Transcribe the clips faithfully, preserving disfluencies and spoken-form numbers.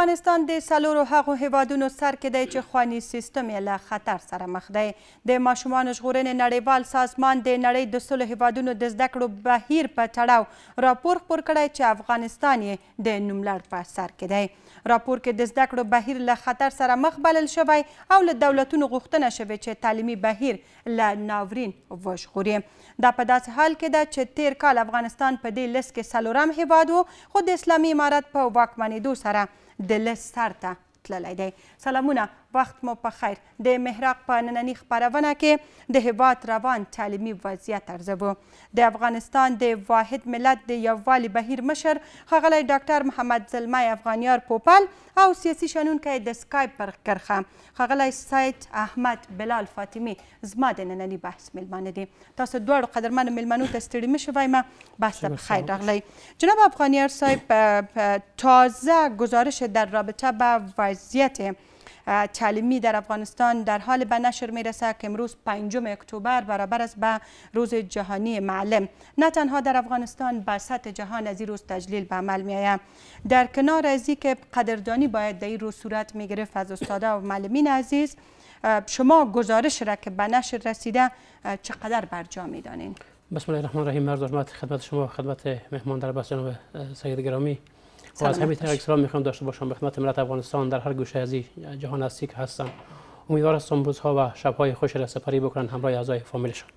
افغانستان د څلورو هغو هیوادونو سر کې دی چې خواني سیستم یې له خطر سره مخ دی. د ماشومانو ژغورنې نړیوال سازمان د نړۍ د سلو هیوادونو د زده کړو بهیر په تړاو راپور خپور کړی چې افغانستان یې د نوملړ په سر کې دی. راپور کې د زده کړو بهیر له خطر سره مخ بلل شوی او له دولتونو غوښتنه شوې چې تعلیمي بهیر له ناورین وژغوري. دا په داسې حال کې ده چې تیر کال افغانستان په دې لیست کې څلورم هیواد و، خو د اسلامي امارت په واکمنېدو سره د لیست سر ته تللی دی. سلامونه، وخت مو په خیر. د محراق په نننۍ خپرونه کې د هیواد روان تعلیمي وضعیت ارزوو. د افغانستان د واحد ملت د یووالي بهیر مشر ښاغلی ډاکټر محمد زلمی افغانیار پوپل او سیاسي شنونکی د سکایپ پر کرښه ښاغلی سید احمد بلال فاطمي زما د ننني بحث میلمانه دي. تاسو دواړو قدرمنو میلمنو ته ستړي مه شوئ، ما بحث ته په خیر راغلی. جناب افغانیار صاحب، تازه گزارش در رابطه با وضعیت تعلیمی در افغانستان در حال به نشر میرسه که امروز پنجم اکتبر برابر است به روز جهانی معلم. نه تنها در افغانستان، به سطح جهان از این روز تجلیل به عمل میآید. در کنار از اینکه قدردانی باید در این روز صورت میگرفت از استادا و معلمین عزیز، شما گزارش را که به نشر رسیده چقدر برجا میدانین؟ بسم الله الرحمن الرحیم. عرض حرمت خدمت شما، خدمت مهمان در بس جناب سید گرامی. و از همین طریق سلام میخوام داشته باشم به خدمت ملت افغانستان در هر گوشه از جهان هستی که هستن. امیدوار هستم روزها و شبهای خوش را سپری بکنن همراه اعضای فامیلشان.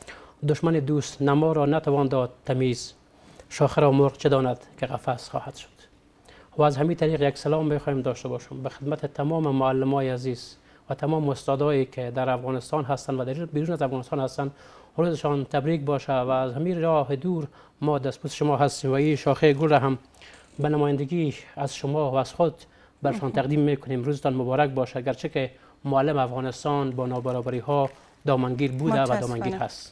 دشمن دوست نما را نتوان داد تمیز، شاخه را مرغ چه داند که قفس خواهد شد. و از همین طریق یک سلام میخوایم داشته باشم به خدمت تمام معلمای عزیز و تمام استادایی که در افغانستان هستن و در بیرون از افغانستان هستن. روزشان تبریک باشه و از همین راه دور ما دستبوس شما هستیم و این شاخه گل را هم به نمایندگی از شما و از خود برشان تقدیم میکنیم. روزتان مبارک باشه. گرچه که معلم افغانستان با نابرابری ها دامنگیر بوده و دامنگیر هست.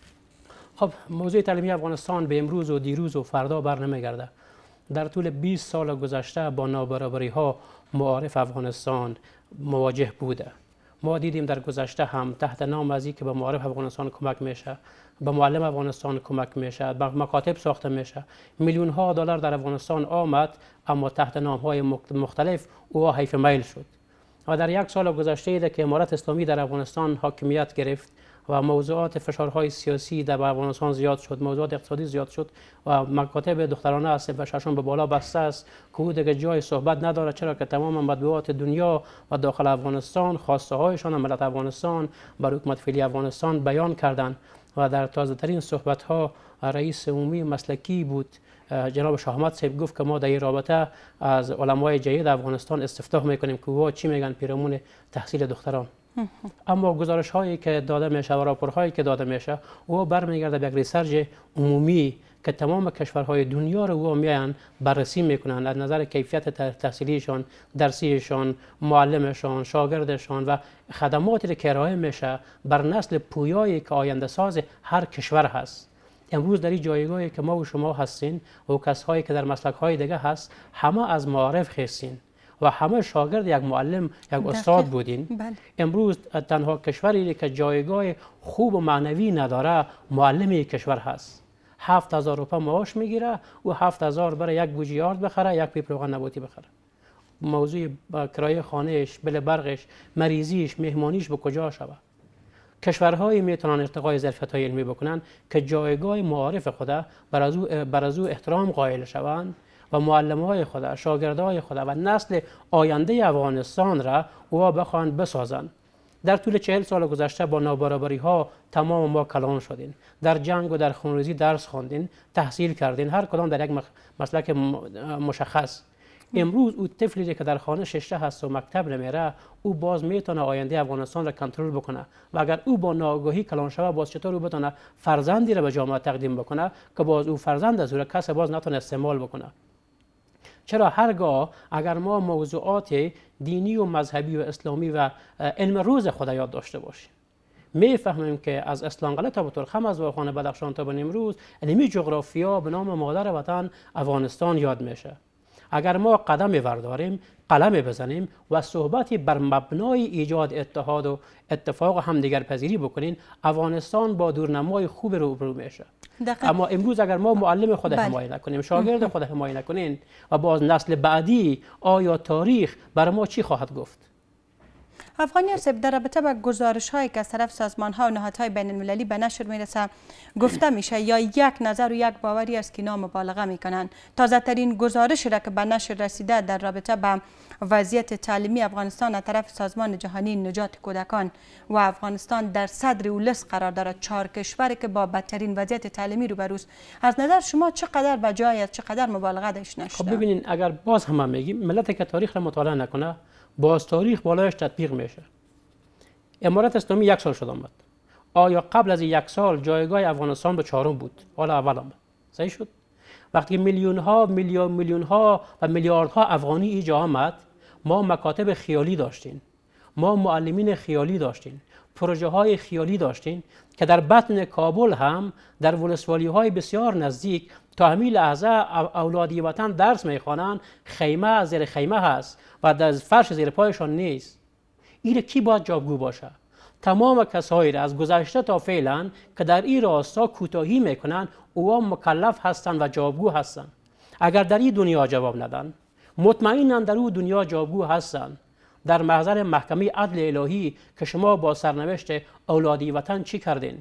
خب موضوع تعلیمی افغانستان به امروز و دیروز و فردا بر نمیگرده. در طول بیست سال گذشته با نابرابری ها معارف افغانستان مواجه بوده. ما دیدیم در گذشته هم تحت نام از که به معارف افغانستان کمک میشه، به معلم افغانستان کمک میشه، به مکاتب ساخته میشه، میلیون ها دلار در افغانستان آمد، اما تحت نام های مختلف او حیف میل شد. و در یک سال گذشته که امارت اسلامی در افغانستان حاکمیت گرفت و موضوعات فشارهای سیاسی در افغانستان زیاد شد، موضوعات اقتصادی زیاد شد و مکاتب دخترانه است و ششم به بالا بسته است که او دیگه جای صحبت نداره، چرا که تمام مطبوعات دنیا و داخل افغانستان خواسته هایشان ملت افغانستان بر حکومت فعلی افغانستان بیان کردند. و در تازه ترین صحبت ها رئیس عمومی مسلکی بود جناب شاه احمد صاحب گفت که ما در این رابطه از علمای جدید افغانستان استفتاح میکنیم که او چی میگن پیرامون تحصیل دختران. اما گزارش هایی که داده میشه و راپورهایی که داده میشه او برمیگرده به یک ریسرچ عمومی که تمام کشورهای دنیا رو او میان بررسی میکنن از نظر کیفیت تحصیلیشان، درسیشان، معلمشان، شاگردشان و خدماتی که ارائه میشه بر نسل پویایی که آینده ساز هر کشور هست. امروز در این جایگاهی که ما و شما هستین و کسایی که در مسلک های دیگه هست همه از معارف خستین و همه شاگرد یک معلم یک استاد بودین. بله. امروز تنها کشوری که جایگاه خوب و معنوی نداره معلمی کشور هست. هفت هزار روپه معاش میگیره و هفت هزار برای یک بوجی آرد بخره، یک پیپ روغن نباتی بخره. موضوع کرایه خانهش، بل برقش، مریضیش، مهمانیش به کجا شود؟ کشورهایی میتونن ارتقای ظرفیت‌های علمی بکنن که جایگاه معارف خدا بر از او بر از او احترام قائل شوند و معلم‌های خدا، شاگردای خدا و نسل آینده افغانستان را او بخوان بسازند. در طول چهل سال گذشته با نابرابری ها تمام ما کلان شدیم. در جنگ و در خونریزی درس خواندین، تحصیل کردین، هر کدام در یک مسلک مشخص. امروز او طفلی که در خانه ششته هست و مکتب نمیره، او باز میتونه آینده افغانستان را کنترل بکنه و اگر او با ناآگاهی کلان شوه باز چطور او بتونه فرزندی را به جامعه تقدیم بکنه که باز او فرزند از او را کس باز نتونه استعمال بکنه. چرا هرگاه اگر ما موضوعات دینی و مذهبی و اسلامی و علم روز خدا یاد داشته باشیم، میفهمیم که از اسلانقله تا به ترخم، از واخان بدخشان تا به نیمروز علمی جغرافیا به نام مادر وطن افغانستان یاد میشه. اگر ما قدم برداریم، قلم بزنیم و صحبتی بر مبنای ایجاد اتحاد و اتفاق و همدیگر پذیری بکنین، افغانستان با دورنمای خوب روبرو میشه. اما امروز اگر ما معلم خود حمایت نکنیم، شاگرد خود حمایت نکنیم و باز نسل بعدی، آیا تاریخ بر ما چی خواهد گفت؟ افغان یاسب، در رابطه با گزارش هایی که از طرف سازمان ها و نهادهای بین المللی به نشر میرسه گفته میشه یا یک نظر و یک باوری است که اینا مبالغه میکنن. تازه ترین گزارش را که به نشر رسیده در رابطه با وضعیت تعلیمی افغانستان از طرف سازمان جهانی نجات کودکان و افغانستان در صدر اولس قرار دارد، چهار کشوری که با بدترین وضعیت تعلیمی روبروست. از نظر شما چقدر به جای است، چقدر مبالغه درش نشده؟ خب ببینین، اگر باز هم میگیم ملت که تاریخ را مطالعه نکنه، باز تاریخ بالایش تطبیق میشه. امارت اسلامی یک سال شد آمد. آیا قبل از یک سال جایگاه افغانستان به چهارم بود؟ حالا اول آمد. صحیح شد؟ وقتی میلیون ها میلیون میلیون ها و میلیاردها افغانی اینجا آمد، ما مکاتب خیالی داشتیم، ما معلمین خیالی داشتیم، پروژه های خیالی داشتیم که در بطن کابل هم در ولسوالی های بسیار نزدیک تا همین لحظه اولادی وطن درس میخوانند، خیمه زیر خیمه هست و در فرش زیر پایشان نیست. این کی باید جوابگو باشه؟ تمام کسایی را از گذشته تا فعلا که در این راستا کوتاهی میکنن، او مکلف هستند و جوابگو هستند. اگر در این دنیا جواب ندن، مطمئنا در اون دنیا جوابگو هستند در محضر محکمه عدل الهی که شما با سرنوشت اولادی وطن چی کردین.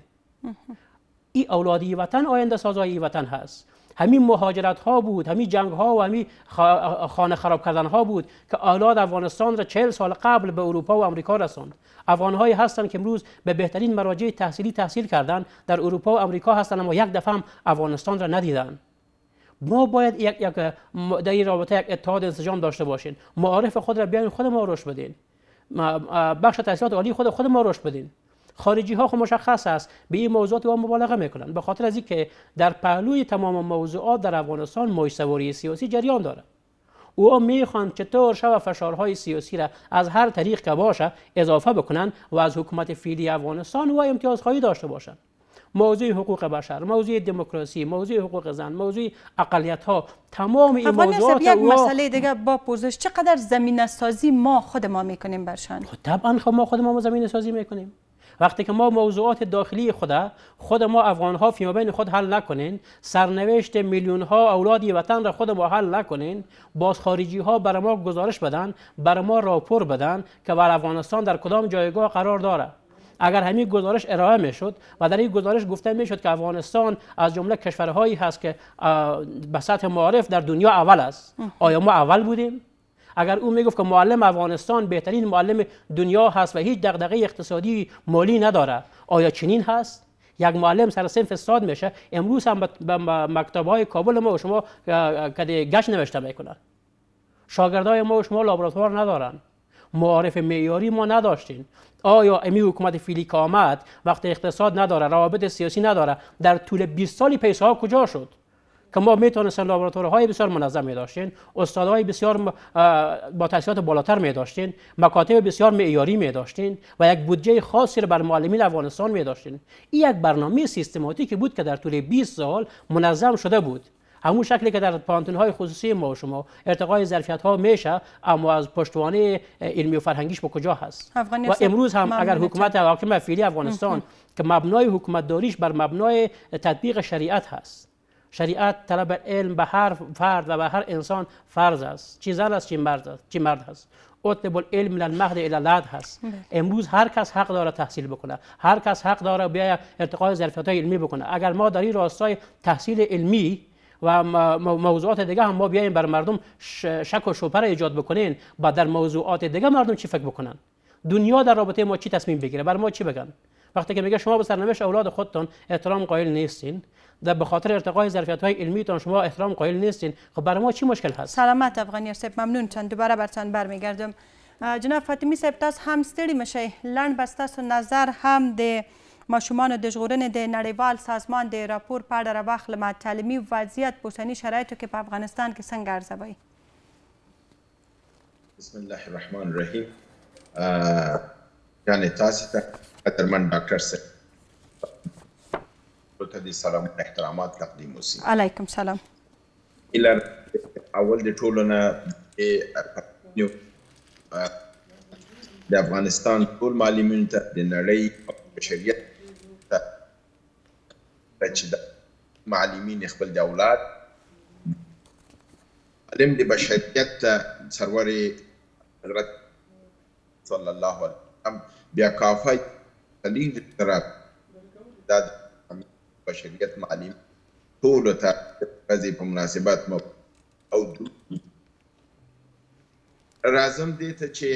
این اولادی وطن آینده سازای وطن هست. همین مهاجرت ها بود، همین جنگ ها و همین خانه خراب کردن ها بود که اولاد افغانستان را چهل سال قبل به اروپا و آمریکا رساند. افغان هایی هستند که امروز به بهترین مراجع تحصیلی تحصیل کردن، در اروپا و آمریکا هستند اما یک دفعه هم افغانستان را ندیدن. ما باید یک یک در این رابطه یک اتحاد انسجام داشته باشین. معارف خود را بیاین خود ما رشد بدین. بخش تحصیلات عالی خود خود ما رشد بدین. خارجی ها خود مشخص است به این موضوعات و مبالغه میکنن، به خاطر از اینکه در پهلوی تمام موضوعات در افغانستان موج سواری سیاسی جریان داره. او میخوان چطور شو فشارهای سیاسی را از هر طریق که باشه اضافه بکنن و از حکومت فعلی افغانستان و امتیازخواهی داشته باشند. موضوع حقوق بشر، موضوع دموکراسی، موضوع حقوق زن، موضوع اقلیت ها، تمام این موضوعات یک مسئله دیگه با پوزش، چقدر زمینه سازی ما خود ما میکنیم برشان؟ طبعا خب ما خود ما زمینه سازی میکنیم. وقتی که ما موضوعات داخلی خود خود ما افغان ها فیما بین خود حل نکنین، سرنوشت میلیون ها اولادی وطن را خود ما حل نکنین، باز خارجی ها برای ما گزارش بدن، برای ما راپور بدن که بر افغانستان در کدام جایگاه قرار داره. اگر همین گزارش ارائه میشد و در این گزارش گفته میشد که افغانستان از جمله کشورهایی هست که به سطح معارف در دنیا اول است، آیا ما اول بودیم؟ اگر او میگفت که معلم افغانستان بهترین معلم دنیا هست و هیچ دغدغه اقتصادی مالی نداره، آیا چنین هست؟ یک معلم سر صنف استاد میشه، امروز هم به مکتب‌های کابل ما و شما که گشت نوشته میکنن. شاگردای ما و شما لابراتوار ندارن. معارف معیاری ما نداشتیم. آیا امی حکومت فعلی که آمد وقتی اقتصاد نداره، روابط سیاسی نداره، در طول بیست سالی پیسه ها کجا شد که ما میتونستیم لابراتوارهای بسیار منظم می داشتیم، استادهای بسیار با تحصیلات بالاتر می داشتیم، مکاتب بسیار معیاری می داشتیم و یک بودجه خاصی را بر معلمین افغانستان می داشتیم. این یک برنامه سیستماتیکی بود که در طول بیست سال منظم شده بود. همون شکلی که در پانتون‌های خصوصی ما و شما ارتقای ظرفیت‌ها میشه، اما از پشتوانه علمی و فرهنگیش به کجا هست؟ و امروز هم اگر حکومت حاکم فعلی افغانستان که مبنای حکومت داریش بر مبنای تطبیق شریعت هست، شریعت طلب علم به هر فرد و به هر انسان فرض است، چی زن است چی مرد است، چی مرد هست. اطلب العلم من المهد الی اللحد هست. امروز هر کس حق داره تحصیل بکنه، هر کس حق داره بیا ارتقای ظرفیت‌های علمی بکنه. اگر ما در این راستای تحصیل علمی و موضوعات دیگه هم ما بیایم بر مردم شک و شبهه ایجاد بکنین، بعد در موضوعات دیگه مردم چی فکر بکنن؟ دنیا در رابطه ما چی تصمیم بگیره؟ بر ما چی بگن؟ وقتی که میگه شما به سرنوشت اولاد خودتون احترام قائل نیستین، در به خاطر ارتقای ظرفیت‌های علمیتون شما احترام قائل نیستین، خب برای ما چی مشکل هست؟ سلامت افغان یاسب، ممنون. چند دوباره برتان برمیگردم. جناب فاطمی صاحب، تاسو هم ستړي مشئ، لنډ بس تاسو نظر هم د ماشومانو د ژغورنې د نړیوال سازمان د راپور په اړه راواخلم، تعلیمي وضعیت په اوسني شرایطو کې په افغانستان کې څنګه ارزوئ؟ بسم الله الرحمن الرحیم. یعنی تاسو ته قدرمن ډاکټر صاحب ته د سلام و احترامات تقدیم وسی. علیکم سلام. الى اول د ټولو نه د افغانستان ټول معلمینو ته د نړۍ او بشریت ته چې د معلمین خپل د اولاد معلم د بشریت ته سرور حضرت صلی الله علیه وسلم بیا کافه تلیل سره دا د بشریت معلم ټولو ته ورځې په مناسبت مو او راځم دې ته چې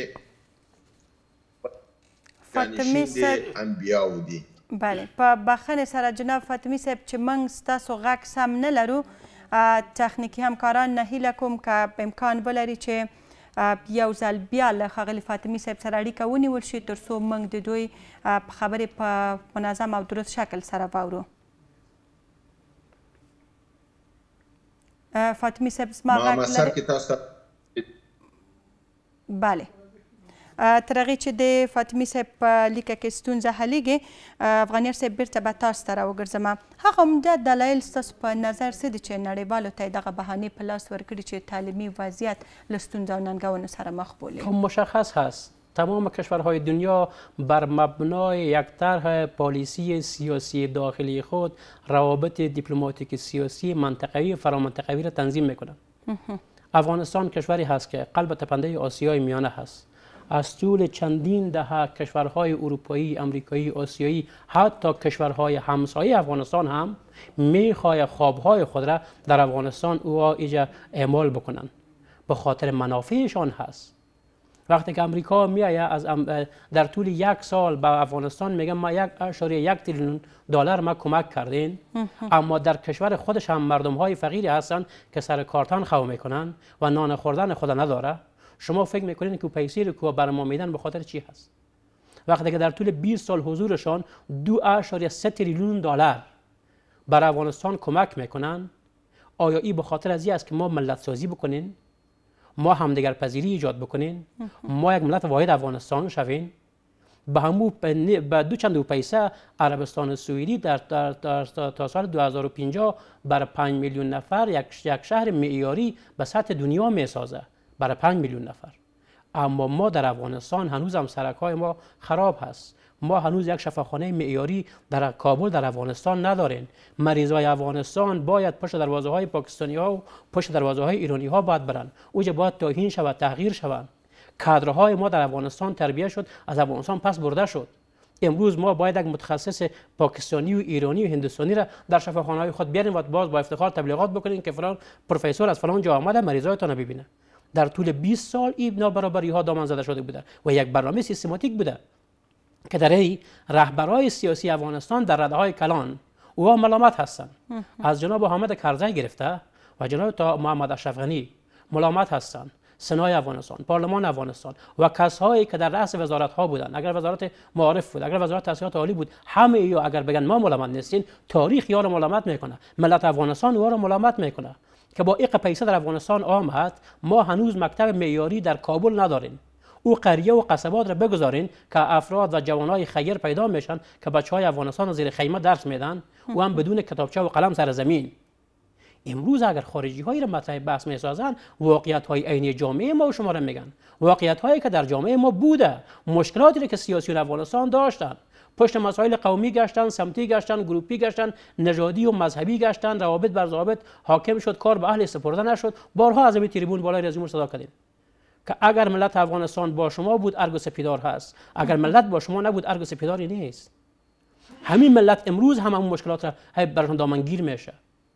فاطمه صاحب انبیاو دي بله په بخښنې سره جناب فاطمي صاحب چې موږ ستاسو غږ سم نه لرو تخنیکي همکاران نه هیله کوم که امکان ولري چې یو ځل بیا له ښاغلي فاطمي صاحب سره اړیکه ونیول شي تر څو موږ د دوی خبرې په منظم او درست شکل سره واورو. فاطمي صاحب زما غږ لري؟ بله تر هغې چې د فاطمي صاحب په لیکه کې ستونزه حلیږي افغانیار صاحب بیرته به تاسو ته راوګرځم. هغه عمده دلایل ستاسو په نظر څه دي چې نړیوالو ته یې دغه بهانې په لاس ورکړي چې تعلیمي وضعیت له ستونزو او ننګونو سره مخ بولي؟ مشخص هست تمام کشورهای دنیا بر مبنای یک طرح پالیسی سیاسی داخلی خود روابط دیپلماتیک سیاسی منطقوی و فرامنطقوی را تنظیم میکنند. افغانستان کشوری هست که قلب تپنده آسیای میانه هست. از طول چندین دهه کشورهای اروپایی، امریکایی، آسیایی حتی کشورهای همسایه افغانستان هم میخواهد خوابهای خود را در افغانستان او ایجا اعمال بکنند به خاطر منافعشان هست. وقتی که امریکا میآید از در طول یک سال به افغانستان میگه ما یک اشاره یک تریلیون دلار ما کمک کردین اما در کشور خودش هم مردم های فقیری هستند که سر کارتان خو میکنن و نان خوردن خود نداره. شما فکر میکنین که پیسی رو که بر ما میدن به خاطر چی هست؟ وقتی که در طول بیست سال حضورشان دو اشاره سه تریلیون دلار بر افغانستان کمک میکنن آیا این به خاطر از این است که ما ملت سازی بکنین؟ ما همدیگر پذیری ایجاد بکنین؟ ما یک ملت واحد افغانستان شوین؟ به همو به دو چند پیسه عربستان سعودی در, در, در تا سال دو هزار و پنجاه بر پنج میلیون نفر یک, یک شهر معیاری به سطح دنیا میسازه برای پنج میلیون نفر. اما ما در افغانستان هنوز هم سرک‌های ما خراب هست. ما هنوز یک شفاخانه معیاری در کابل در افغانستان نداریم. مریضای افغانستان باید پشت دروازه های پاکستانی ها و پشت دروازه های ایرانی ها باید برن. اوجه باید توهین شود، تغییر شود. کادرهای ما در افغانستان تربیت شد، از افغانستان پس برده شد. امروز ما باید یک متخصص پاکستانی و ایرانی و هندوستانی را در شفاخانه های خود بیاریم و باز با افتخار تبلیغات بکنیم که فلان پروفسور از فلان جا آمده مریضایتان ببینه. در طول بیست سال این نابرابری ها دامن زده شده بوده و یک برنامه سیستماتیک بوده که در این رهبرای سیاسی افغانستان در رده های کلان او ملامت هستند. از جناب حامد کرزی گرفته و جناب تا محمد اشرف غنی ملامت هستند. سنای افغانستان، پارلمان افغانستان و کسایی که در رأس وزارت ها بودند، اگر وزارت معارف بود، اگر وزارت تحصیلات عالی بود، همه ایو اگر بگن ما ملامت نیستیم، تاریخ یارو ملامت میکنه، ملت افغانستان او را ملامت میکنه که با ایق پیسه در افغانستان آمد. ما هنوز مکتب معیاری در کابل نداریم. او قریه و قصبات را بگذارین که افراد و جوانای خیر پیدا میشن که بچهای افغانستان زیر خیمه درس میدن و هم بدون کتابچه و قلم سر زمین. امروز اگر خارجی هایی را مطرح بحث میسازن، واقعیت های عینی جامعه ما و شما را میگن، واقعیت هایی که در جامعه ما بوده، مشکلاتی را که سیاسیون افغانستان داشتن، پشت مسائل قومی گشتن، سمتی گشتن، گروپی گشتن، نژادی و مذهبی گشتن، روابط بر ضوابط حاکم شد، کار به اهل سپرده نشد. بارها از این تریبون بالای رزوم صدا کردیم که اگر ملت افغانستان با شما بود ارگ و سپیدار هست، اگر ملت با شما نبود ارگ و سپیداری نیست. همین ملت امروز هم همون مشکلات را براشون دامنگیر میشه.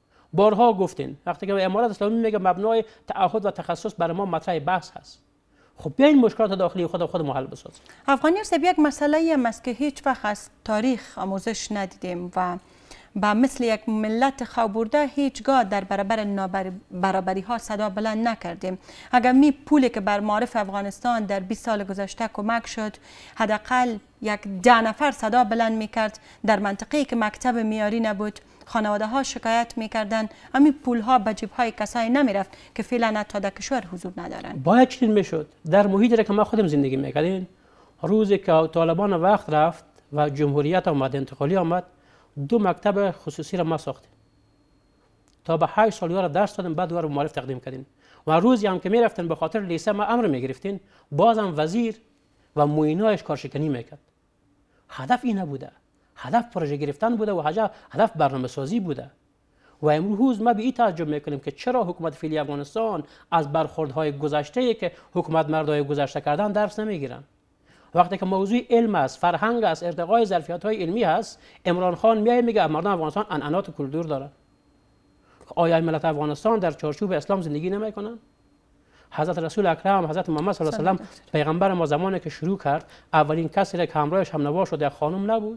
بارها گفتین وقتی که امارات اسلامی میگه مبنای تعهد و تخصص برای ما مطرح بحث هست، خب بیاین مشکلات داخلی خود خود حل بسازیم. افغانیار صاحب یک مسئله هم است که هیچ وقت از تاریخ آموزش ندیدیم و با مثل یک ملت خوابورده هیچگاه در برابر نابرابری ها صدا بلند نکردیم. اگر می پولی که بر معارف افغانستان در بیست سال گذشته کمک شد، حداقل یک ده نفر صدا بلند میکرد. در منطقه‌ای که مکتب معیاری نبود، خانواده ها شکایت میکردن، همین پول ها به جیب های کسایی نمیرفت که فعلا حتی در کشور حضور ندارند. باید چنین میشد. در محیطی که ما خودم زندگی میکردیم، روزی که طالبان وقت رفت و جمهوریت آمد، انتقالی آمد، دو مکتب خصوصی را ما ساختیم. تا به هشت سال را درس دادیم، بعد رو معرف تقدیم کردیم. و روزی هم که میرفتن به خاطر لیسه ما امر میگرفتین، بازم وزیر و معینایش کارشکنی میکرد. هدف این نبوده، هدف پروژه گرفتن بوده و هدف برنامه سازی بوده. و امروز ما به این تعجب میکنیم که چرا حکومت فعلی افغانستان از برخوردهای گذشته که حکومت مردای گذشته کردن درس نمیگیرن. وقتی که موضوع علم است، فرهنگ است، ارتقای ظرفیت‌های علمی است، عمران خان میاد میگه مردم افغانستان عنعنات و کلتور داره. آیا ملت افغانستان در چارچوب اسلام زندگی نمیکنن؟ حضرت رسول اکرم، حضرت محمد صلی الله علیه و سلم، پیغمبر ما زمانی که شروع کرد، اولین کسی که همراهش هم نوا شد یک خانم نبود.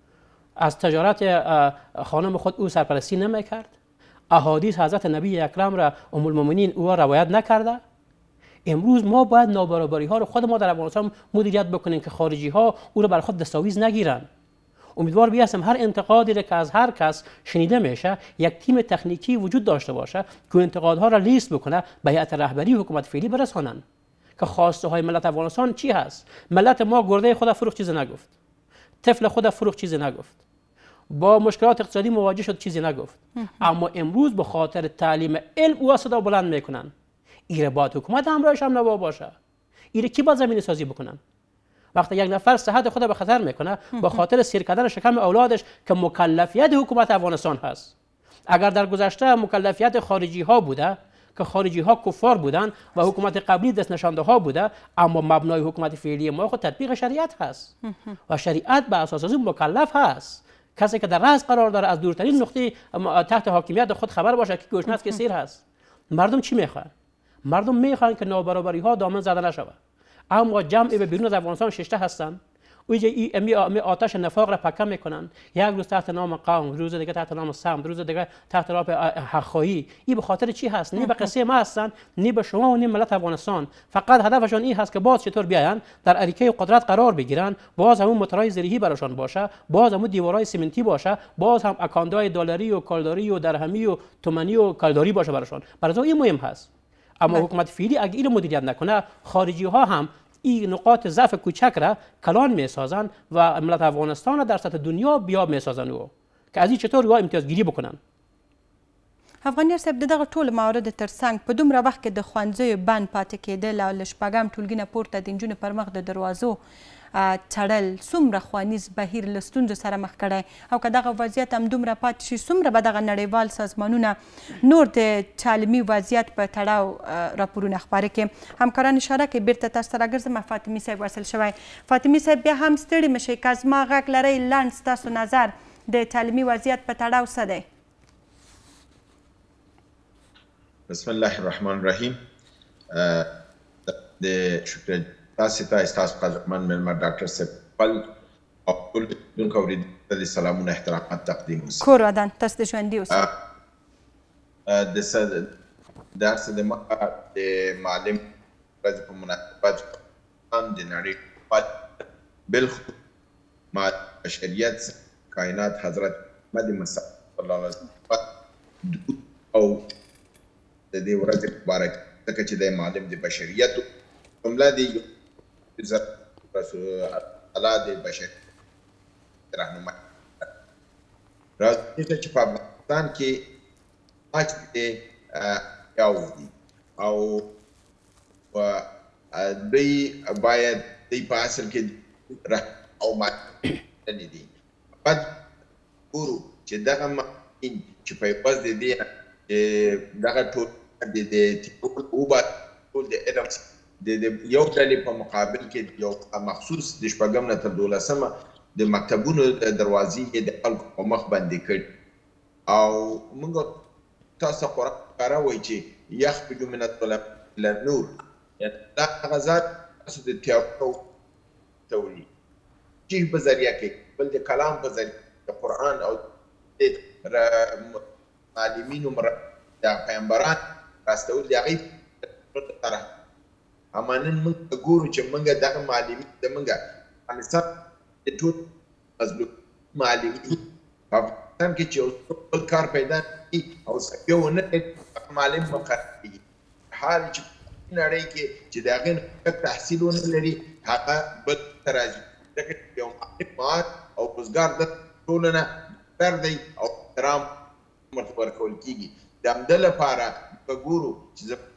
از تجارت خانم خود او سرپرستی نمیکرد. احادیث حضرت نبی اکرم را ام المؤمنین او روایت نکرده. امروز ما باید نابرابری ها رو خود ما در افغانستان مدیریت بکنیم که خارجی ها او را بر خود دستاویز نگیرن. امیدوار بیستم هر انتقادی که از هر کس شنیده میشه یک تیم تکنیکی وجود داشته باشه که انتقادها را لیست بکنه به هیئت رهبری حکومت فعلی برسانن که خواسته های ملت افغانستان چی هست. ملت ما گرده خود فروخت چیزی نگفت، طفل خود فروخت چیزی نگفت، با مشکلات اقتصادی مواجه شد چیزی نگفت. اما امروز به خاطر تعلیم علم او صدا بلند میکنن. ایره باید حکومت همراهش هم نوا باشه. ایره کی باید زمینه سازی بکنن؟ وقتی یک نفر صحت خود به خطر میکنه به خاطر سیر کردن شکم اولادش که مکلفیت حکومت افغانستان هست. اگر در گذشته مکلفیت خارجی ها بوده که خارجی ها کفار بودن و حکومت قبلی دست نشانده ها بوده، اما مبنای حکومت فعلی ما خود تطبیق شریعت هست و شریعت به اساس از اون مکلف هست. کسی که در رأس قرار داره از دورترین نقطه تحت حاکمیت خود خبر باشه که گوشنست که سیر هست. مردم چی میخوان؟ مردم میخوان که نابرابری ها دامن زده نشود. اما جمع به بیرون از افغانستان ششته هستن. اوجه ای امی آتش نفاق را پکم میکنن. یک روز تحت نام قوم، روز دیگه تحت نام سمت، روز دیگه تحت نام حق‌خواهی. این به خاطر چی هست؟ نه به قصه ما هستن، نه به شما و نه ملت افغانستان. فقط هدفشون این هست که باز چطور بیاین در اریکه قدرت قرار بگیرن، باز همون موتورهای زرهی براشون باشه، باز همون دیوارهای سیمنتی باشه، باز هم اکاندهای دلاری و کالداری و درهمی و تومانی و کالداری باشه براشون. برای این مهم هست. اما حکومت فعلی اگه این مدیریت نکنه، خارجی ها هم این نقاط ضعف کوچک را کلان میسازن و ملت افغانستان را در سطح دنیا بیاب میسازن او که از این چطور وا امتیازگیری بکنن. افغانیار صاحب د دغه ټول موارد ترڅنګ په دومره وخت کې د ښوونځیو بند پاتې کېدل او له شپږم ټولګي نه پورته د نجونو پر مخ د دروازو تړل څومره ښوونیز بهیر له ستونزو سره مخ کړی او که دغه وضعیت همدومره پاتې شي څومره به دغه نړیوال سازمانونه نور د تعلیمي وضعیت په تړاو راپورونه خپاره کړي. همکاران اشاره کوي بیرته تاسو ته راګرځم. فاطمي صاحب وصل شوی. فاطمي صاحب بیا هم ستړي مه شئ که زما غږ لرئ لنډ ستاسو نظر د تعلیمي وضعیت په تړاو څه دی؟ بسم الله الرحمن الرحیم. د شکر تاسو ته ستاسو قدرمن مېلمه ډاکټر صاحب خپل او ټول لیدونکو اورېدونکو ته د سلامونه احترامات تقدیم وسي. کور ودان تاسو د ژوندي اوسئ. د درس د مخه د معلم ورځې په مناسبت هم د نړۍ بالخصوص مع بشریت کائنات حضرت محمد مصطفی صلی الله علیه وسلم او د دې ورځې مبارک ځکه چې د معلم د بشریت جمله دی رسول الله د بشریت رهنما راځي چې په افغانستان کې اچ دې یاو دي او دوی باید دوی په اصل کې او معنی دي بعد ګورو چې دغه معنی چې په پاس د دې دغه ټول د د او با ټول د علم د یو ډلې په مقابل کې یو مخصوص د شپږم نه تر دولسمه د مکتبونو د دروازې د خلکو په مخ باندې کړي او موږ تاسو خورا کاره وایي چې یخرج من الظلام الى النور، دا هغه ذات تاسو د تیارو تولي چې په ذریعه کې بل د کلام په ذریعه د قرآن او د معلمینو د پیغمبران راستول د هغې طرح اما نن موږ ګورو چې موږ دغه معلمین د موږ افغانستان د ټول مظلوم معلمین په افغانستان کې چې یو بل کار پیدا کړي او یو نه معلم مقرر کړي حال چې نړۍ کې چې د هغې نه تحصیل ونه لري هغه بل ته راځي ځکه چې یو معلم مات او روزګار د ټولو نه بهتر دی او احترام ورته ورکول کېږي. د همده لپاره موږ ګورو چې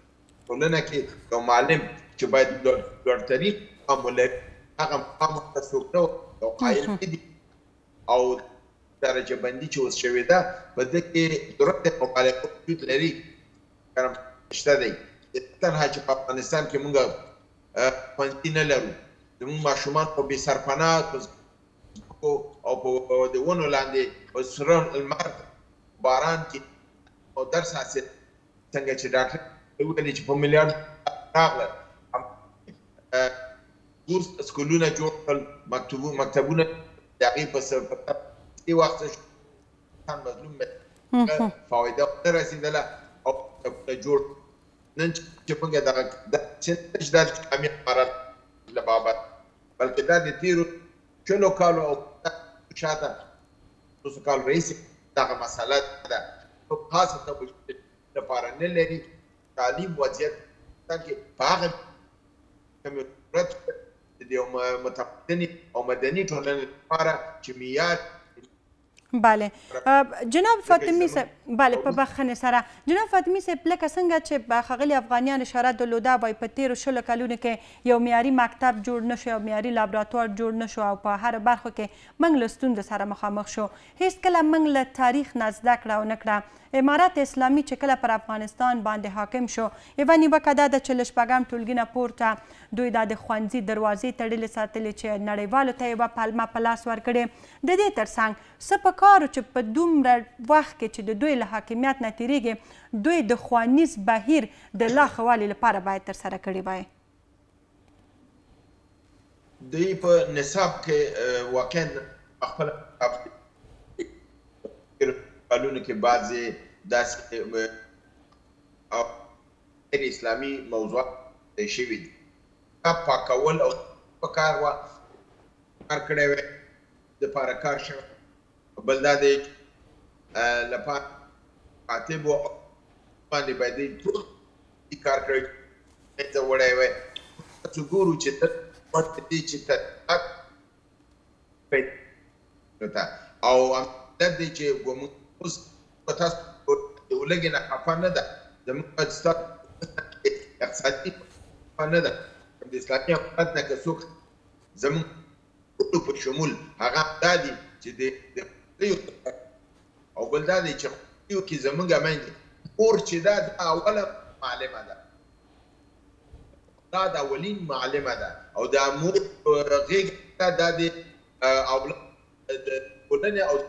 ټولنه کې یو معلم چې باید لوړترین مقام ولري هغه مقام ورته څوک نه یو قایل دي او درجه بندي چې اوس شوې ده په دې کې ضرورت مخالفت وجود لري کارم شته دی تنها چې په افغانستان کې موږ ښوونځي نه لرو زموږ ماشومان په بې سرپناه او په د ونو لاندې په سره لمر باران کې او درس حاصل څنګه چې ډاکټر وویل چې په میلیارډ راغله کورس سکولونه جوړ کړل مکتبونه د هغې په دې وخت انسان مظلوم فایده ونه رسېدله او مکتبونه جوړ نن چې موږ دغه چې دا کامیاب مرحله له بابت بلکې دا د تېرو شلو کالو او شاته څو کالو راهیسې دغه مسله ده په خاصه توجه لپاره نه لري تعلیم وضعیت کې په هغه کومې ضرورت د یو متمدنې او مدني ټولنې لپاره چې معیار بله جناب فاطمي صاحب بله په بخښنې سره جناب فاطمي صاحب لکه څنګه چې به ښاغلي افغانیان اشاره درلوده وایي په تېرو شلو کلونو کې یو معیاري مکتب جوړ نه شو یو معیاري لابراتوار جوړ نه شو او په هره برخو کې موږ له ستونزو سره مخامخ شو هیڅ کله موږ له تاریخ نه زده کړه او نه کړه امارت اسلامي چې کله پر افغانستان باندې حاکم شو یوه نیوکه دا ده چې له شپږم ټولګي نه پورته دوی دا د ښوونځي دروازې تړلې ساتلې چې نړیوالو ته یوه پلمه په لاس ورکړې د دې ترڅنګ څه په کار چې په دومره وخت کې چې د دوی له حاکمیت نه تېرېږي دوی د ښوونیز بهیر د لا ښه والي لپاره باید ترسره کړي وای دوی په نصاب کې واقعا خپل کلونو کې بعضې داسې غیر اسلامي موضوعات شوي دي پاکول او په کار وه کار کړی وی دپاره کار شوی بل دا دی لپاره کاتبو باندې باید دوی ټول کار کړی ته وړی وی څه ګورو چې ته ورته دی چې تحقیقات پیدا او همدرد دی چې موږ اوس په تاسو د ولږې نه خفه نه ده زموږ ستاسو اقتصادي خفه نه ده د اسلامي حکومت نه که څوک زموږ ټولو په شمول هغه دا دي چې د خپلو او بل دا دی چې خپلو کې زموږ میندې مور چې دا د اوله معلمه ده دا د اولین معلمه ده او د مور غېږ دا د اولاد د ټولنې او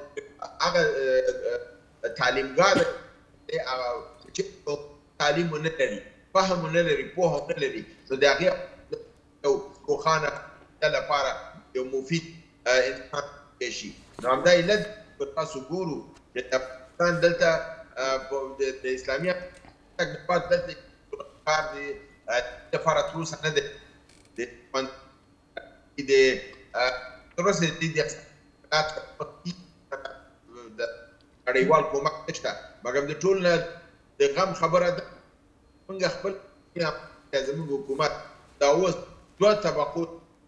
هغه تعلیمګاه ده چې تعلیم ونه لري فهم ونه لري پوهه ونه لري نو د هغې یو روښانه د لپاره یو مفید انسان شي نو همدا علت که تاسو ګورو چې د افغانستان دلته د اسلامي لپاره دلته کار دی لپاره تر اوسه نه دی د تر اوسه د دې اقتصاد نړیوال کومک نشته مګر د ټول نه د غم خبره ده موږ خپل زموږ حکومت دا اوس دوه طبقو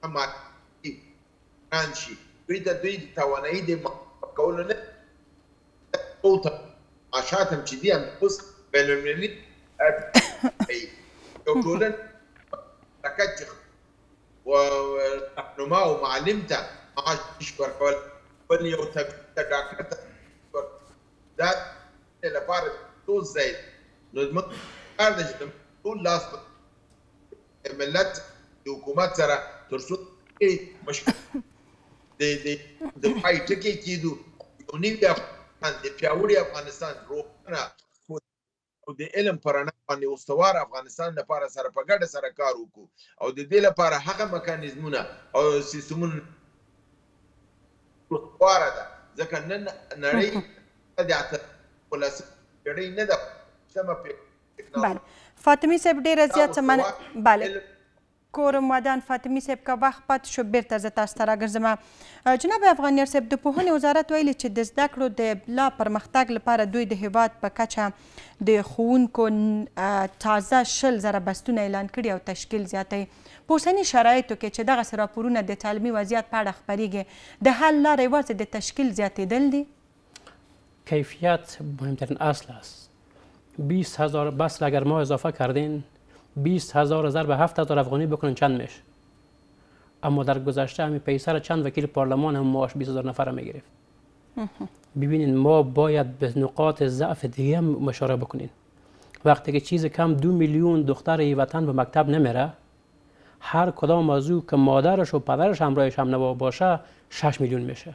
ګران شي دوی ته دوی د توانایي د مخ کولو نه ټول معاشات هم چې دي هم اوس بین المللي یو ټولنه حرکت رهنما او معلم ته معاش ورکول بل یو ډاکټر ته دا لپاره ټول ځای نو زموږ کار دی چې ټول لاس په ملت د حکومت سره تر څو مشکل د پای ټکی کېدو یو نوي افغانستان د پیاوړي افغانستان روښانه او د علم په رڼا باندې استوار افغانستان لپاره سره په ګډه سره کار وکړو او د دې لپاره هغه میکانیزمونه او سیستمونه غوره ده ځکه نن نړۍ بله فاطمي صاحب ډېره زیات څه مننه بله کورم ودان فاطمي صاحب که وخت پاتې شو بیرته زه تاسو ته راګرځم جناب افغانیار صاحب د پوهنې وزارت ویلي چې د زده کړو د لا پرمختګ لپاره دوی د هیواد په کچه د ښوونکو تازه شل زره بستونه اعلان کړي او تشکیل زیاتی په اوسني شرایطو کې چې دغسې راپورونه د تعلیمي وضعیت په اړه خپریږي د حل لاره یوازې د تشکیل زیاتېدل دي کیفیت مهمترین اصل است. بیست هزار بس اگر ما اضافه کردین بیست هزار ضرب هفت هزار افغانی بکنن چند میشه؟ اما در گذشته همین پیسر چند وکیل پارلمان هم معاش بیست هزار نفر می گرفت. ببینید ما باید به نقاط ضعف دیگه هم اشاره بکنین. وقتی که چیز کم دو میلیون دختر ای وطن به مکتب نمیره، هر کدام از او که مادرش و پدرش همراهش هم نوا باشه شش میلیون میشه.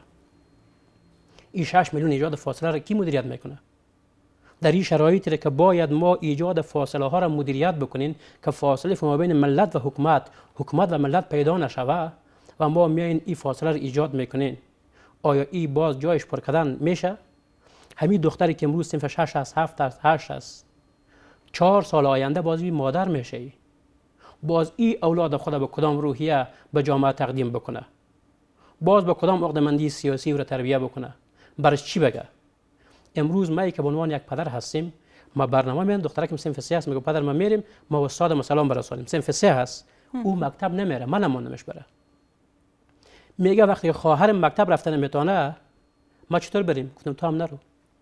این شش میلیون ایجاد فاصله را کی مدیریت میکنه؟ در این شرایطی که باید ما ایجاد فاصله ها را مدیریت بکنین که فاصله ما بین ملت و حکومت، حکومت و ملت پیدا نشوه و ما میاین این فاصله را ایجاد میکنین. آیا این باز جایش پر کردن میشه؟ همین دختری که امروز صنف شش است، هفت است، هشت است، چهار سال آینده باز این مادر میشه. ای. باز این اولاد خود به کدام روحیه به جامعه تقدیم بکنه؟ باز به کدام عقده‌مندی سیاسی او را تربیت بکنه؟ برش چی بگه؟ امروز ما که به عنوان یک پدر هستیم، ما برنامه میان دختره که صنف سه است، میگه پدر ما میریم ما استاد سلام برسانیم. صنف سه هست، او مکتب نمیره، من نموندمش بره. میگه وقتی خواهرم مکتب رفتن نمیتونه، ما چطور بریم؟ گفتم تو هم نرو.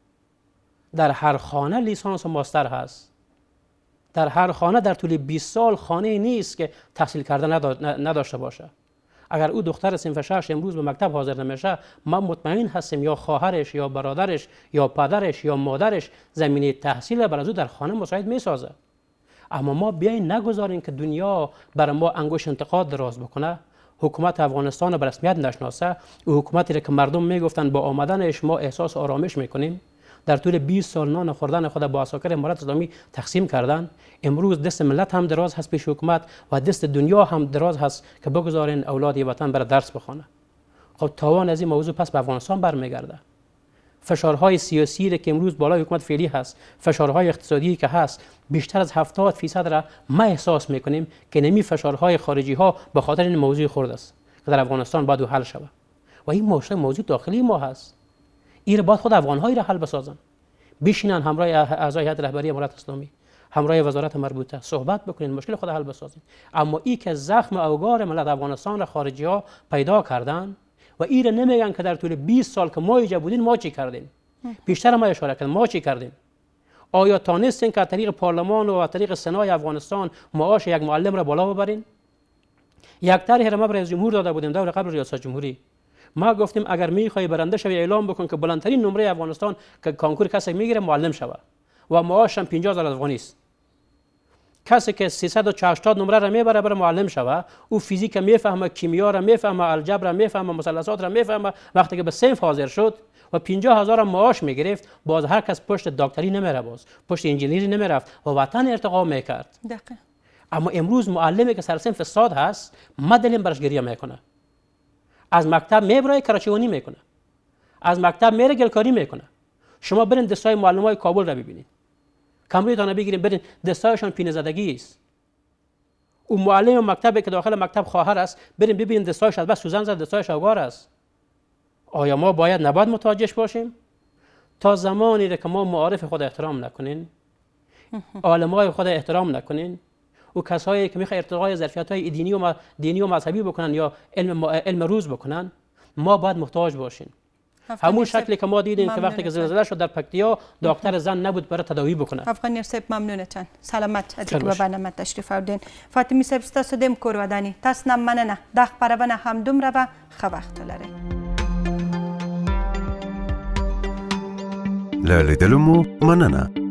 در هر خانه لیسانس و ماستر هست. در هر خانه در طول بیست سال خانه نیست که تحصیل کردن نداشته باشه. اگر او دختر صنف شش امروز به مکتب حاضر نمیشه، ما مطمئن هستیم یا خواهرش یا برادرش یا پدرش یا مادرش زمینه تحصیل برای او در خانه مساعد میسازه. اما ما بیاین نگذاریم که دنیا برای ما انگشت انتقاد دراز بکنه. حکومت افغانستان به رسمیت نشناسه. او حکومتی را که مردم میگفتن با آمدنش ما احساس آرامش میکنیم. در طول بیست سال نان خوردن خود با عساکر امارت اسلامی تقسیم کردن. امروز دست ملت هم دراز هست پیش حکومت و دست دنیا هم دراز هست که بگذارین اولاد وطن بر درس بخونه. خب تاوان از این موضوع پس به افغانستان برمیگرده. فشارهای سیاسی که امروز بالای حکومت فعلی هست، فشارهای اقتصادی که هست، بیشتر از هفتاد فیصد را ما احساس میکنیم که نمی فشارهای خارجی ها به خاطر این موضوع خورد است که در افغانستان باید حل شود. و این موضوع موضوع داخلی ما هست. این باید خود افغان‌هایی را حل بسازن. بشینن همراه اعضای هیئت رهبری امارت اسلامی، همراه وزارت مربوطه صحبت بکنین، مشکل خود حل بسازین. اما این که زخم اوگار ملت افغانستان را خارجی‌ها پیدا کردن و این را نمیگن که در طول بیست سال که ما اینجا بودیم ما چی کردیم. بیشتر ما اشاره کردیم ما چی کردیم. آیا تانستین که از طریق پارلمان و از طریق سنای افغانستان معاش یک معلم را بالا ببرین؟ یک طرح را ما برای جمهور داده بودیم دور قبل ریاست جمهوری. ما گفتیم اگر میخوای برنده شوی اعلام بکن که بلندترین نمره افغانستان که کانکور کسی میگیره معلم شوه و معاش هم پنجاه هزار افغانی است. کسی که سیصد و هشتاد نمره را میبره بر معلم شوه، او فیزیک میفهمه، کیمیا را میفهمه، الجبر را میفهمه، مثلثات را میفهمه. وقتی که به صنف حاضر شد و پنجاه هزار معاش میگرفت، باز هر کس پشت دکتری نمیره، باز پشت انجینیری نمیرفت و وطن ارتقا میکرد. دقیقاً. اما امروز معلمی که سر صنف استاد هست، ما دلیم برش گریه میکنه. از مکتب میبره کراچیوانی میکنه، از مکتب میره گلکاری میکنه. شما برین دستای معلمای کابل را ببینید، کمریتان بگیرین برین دستایشان پینه زدگی است. او معلم مکتبی که داخل مکتب خواهر است، برین ببینید دستایش از بس سوزن زد، دستایش اوگار است. آیا ما باید نباید متوجه باشیم؟ تا زمانی که ما معارف خود احترام نکنین، عالمای خود احترام نکنین، و کسایی که میخوان ارتقای ظرفیت‌های دینی و دینی و مذهبی بکنن یا علم علم روز بکنن، ما باید محتاج باشیم. همون شکلی که ما دیدیم که وقتی که زلزله شد در پکتیا دکتر زن نبود برای تداوی بکنه. افغانی صاحب ممنونتان. سلامت ادي په برنامه تشریف اوردین. فاطمی صاحب ستاسو دیم کور ودانی. تاسو نه مننه. د خبرونه هم دومره به ښه وخت لرئ. له لیدلو مو مننه.